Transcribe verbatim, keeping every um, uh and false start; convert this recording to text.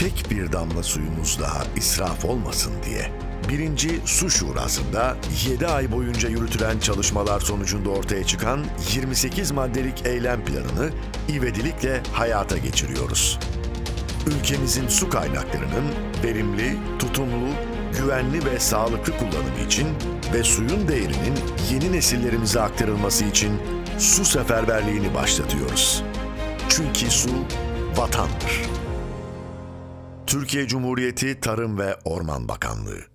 tek bir damla suyumuz daha israf olmasın diye birinci Su Şurası'nda yedi ay boyunca yürütülen çalışmalar sonucunda ortaya çıkan yirmi sekiz maddelik eylem planını ivedilikle hayata geçiriyoruz. Ülkemizin su kaynaklarının verimli, tutumlu, güvenli ve sağlıklı kullanımı için ve suyun değerinin yeni nesillerimize aktarılması için su seferberliğini başlatıyoruz. Çünkü su vatandır. Türkiye Cumhuriyeti Tarım ve Orman Bakanlığı